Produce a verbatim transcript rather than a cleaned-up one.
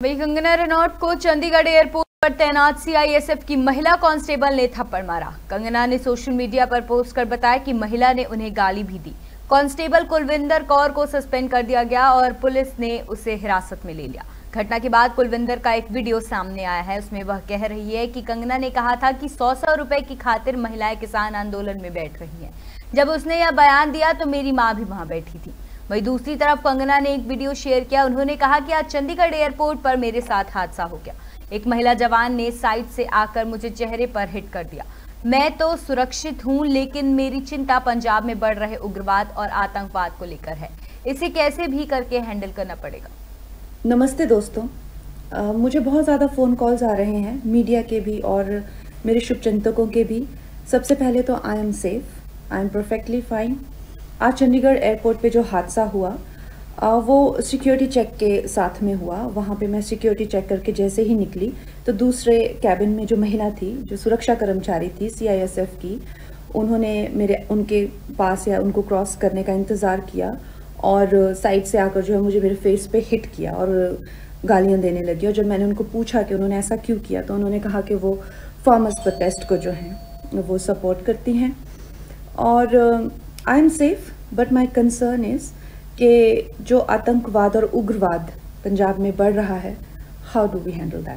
वहीं कंगना रनौत को चंडीगढ़ एयरपोर्ट पर तैनात सीआईएसएफ की महिला कांस्टेबल ने थप्पड़ मारा। कंगना ने सोशल मीडिया पर पोस्ट कर बताया कि महिला ने उन्हें गाली भी दी। कांस्टेबल कुलविंदर कौर को सस्पेंड कर दिया गया और पुलिस ने उसे हिरासत में ले लिया। घटना के बाद कुलविंदर का एक वीडियो सामने आया है। उसमें वह कह रही है कि कंगना ने कहा था कि सौ सौ रुपए की खातिर महिलाएं किसान आंदोलन में बैठ रही हैं। जब उसने यह बयान दिया तो मेरी मां भी वहां बैठी थी। वहीं दूसरी तरफ कंगना ने एक वीडियो शेयर किया। उन्होंने कहा कि आज चंडीगढ़ एयरपोर्ट पर मेरे साथ हादसा हो गया। एक महिला जवान ने साइड से आकर मुझे चेहरे पर हिट कर दिया। मैं तो सुरक्षित हूं, लेकिन मेरी चिंता पंजाब में बढ़ रहे उग्रवाद और आतंकवाद को लेकर है। इसे कैसे भी करके हैंडल करना पड़ेगा। नमस्ते दोस्तों, आ, मुझे बहुत ज़्यादा फ़ोन कॉल्स आ रहे हैं, मीडिया के भी और मेरे शुभचिंतकों के भी। सबसे पहले तो I am safe, I am perfectly fine. आज चंडीगढ़ एयरपोर्ट पे जो हादसा हुआ आ, वो सिक्योरिटी चेक के साथ में हुआ। वहाँ पे मैं सिक्योरिटी चेक करके जैसे ही निकली तो दूसरे कैबिन में जो महिला थी, जो सुरक्षा कर्मचारी थी सीआईएसएफ की, उन्होंने मेरे उनके पास या उनको क्रॉस करने का इंतज़ार किया और साइड से आकर जो है मुझे मेरे फेस पे हिट किया और गालियां देने लगी। और जब मैंने उनको पूछा कि उन्होंने ऐसा क्यों किया तो उन्होंने कहा कि वो फार्मर्स प्रोटेस्ट को जो है वो सपोर्ट करती हैं। और I am safe, but my concern is कि जो आतंकवाद और उग्रवाद पंजाब में बढ़ रहा है, how do we handle that.